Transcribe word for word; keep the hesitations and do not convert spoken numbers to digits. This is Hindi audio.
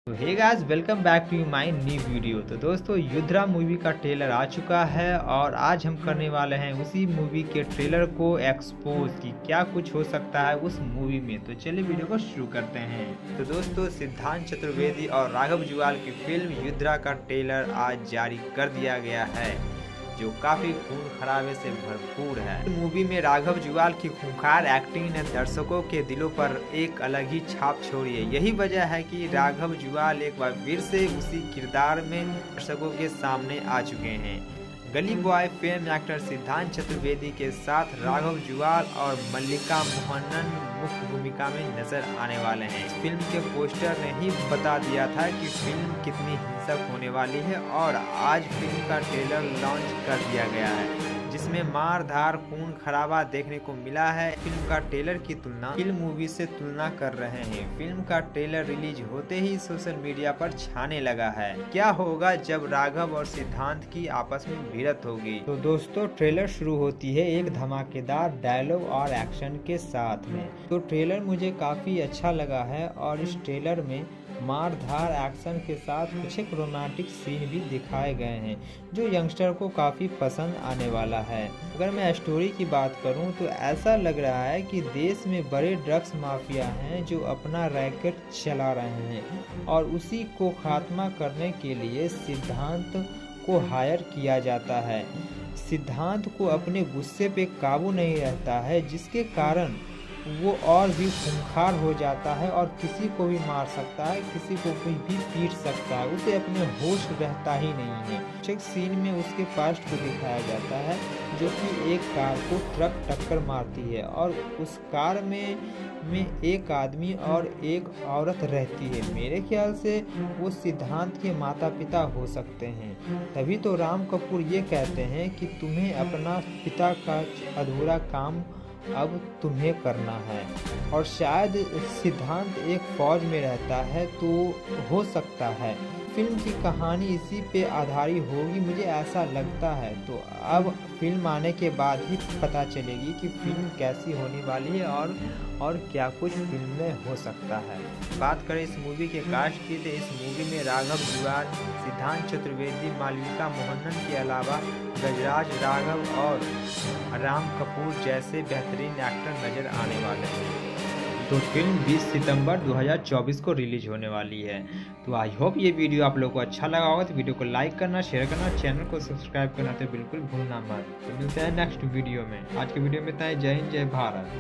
तो hey guys, welcome back to my new video. तो दोस्तों, युद्रा मूवी का ट्रेलर आ चुका है और आज हम करने वाले हैं उसी मूवी के ट्रेलर को एक्सपोज कि क्या कुछ हो सकता है उस मूवी में। तो चलिए वीडियो को शुरू करते हैं। तो दोस्तों, सिद्धांत चतुर्वेदी और राघव जुवाल की फिल्म युद्रा का ट्रेलर आज जारी कर दिया गया है, जो काफी खून खराबे से भरपूर है। मूवी में राघव जुवाल की खूंखार एक्टिंग ने दर्शकों के दिलों पर एक अलग ही छाप छोड़ी है। यही वजह है कि राघव जुवाल एक बार फिर से उसी किरदार में दर्शकों के सामने आ चुके हैं। गली बॉय फिल्म एक्टर सिद्धांत चतुर्वेदी के साथ राघव जुवाल और मल्लिका मोहनन मुख्य भूमिका में नजर आने वाले हैं। इस फिल्म के पोस्टर ने ही बता दिया था कि फिल्म कितनी हिंसक होने वाली है और आज फिल्म का ट्रेलर लॉन्च कर दिया गया है, जिसमें मार धार खून खराबा देखने को मिला है। फिल्म का ट्रेलर की तुलना फिल्म मूवी से तुलना कर रहे हैं। फिल्म का ट्रेलर रिलीज होते ही सोशल मीडिया पर छाने लगा है। क्या होगा जब राघव और सिद्धांत की आपस में भिड़ंत होगी। तो दोस्तों, ट्रेलर शुरू होती है एक धमाकेदार डायलॉग और एक्शन के साथ में। तो ट्रेलर मुझे काफी अच्छा लगा है और इस ट्रेलर में मार धार एक्शन के साथ कुछ एक रोमांटिक सीन भी दिखाए गए हैं, जो यंगस्टर को काफ़ी पसंद आने वाला है। अगर मैं स्टोरी की बात करूं तो ऐसा लग रहा है कि देश में बड़े ड्रग्स माफिया हैं जो अपना रैकेट चला रहे हैं और उसी को खात्मा करने के लिए सिद्धांत को हायर किया जाता है। सिद्धांत को अपने गुस्से पे काबू नहीं रहता है, जिसके कारण वो और भी खूंखार हो जाता है और किसी को भी मार सकता है, किसी को कोई भी पीट सकता है। उसे अपने होश रहता ही नहीं है। एक सीन में उसके पास्ट को दिखाया जाता है, जो कि एक कार को ट्रक टक्कर मारती है और उस कार में में एक आदमी और एक औरत रहती है। मेरे ख्याल से वो सिद्धांत के माता पिता हो सकते हैं। तभी तो राम कपूर ये कहते हैं कि तुम्हें अपना पिता का अधूरा काम अब तुम्हें करना है। और शायद सिद्धांत एक फौज में रहता है, तो हो सकता है फिल्म की कहानी इसी पे आधारित होगी, मुझे ऐसा लगता है। तो अब फिल्म आने के बाद ही पता चलेगी कि फिल्म कैसी होने वाली है और और क्या कुछ फिल्म में हो सकता है। बात करें इस मूवी के कास्ट की, तो इस मूवी में राघव जुवाल, सिद्धांत चतुर्वेदी, मालविका मोहनन के अलावा गजराज राघव और राम कपूर जैसे बेहतरीन एक्टर नजर आने वाले हैं। तो फिल्म बीस सितंबर दो हज़ार चौबीस को रिलीज होने वाली है। तो आई होप ये वीडियो आप लोगों को अच्छा लगा होगा। तो वीडियो को लाइक करना, शेयर करना, चैनल को सब्सक्राइब करना तो बिल्कुल भूलना मत। तो मिलते हैं नेक्स्ट वीडियो में। आज के वीडियो में इतना ही। जय हिंद, जय भारत।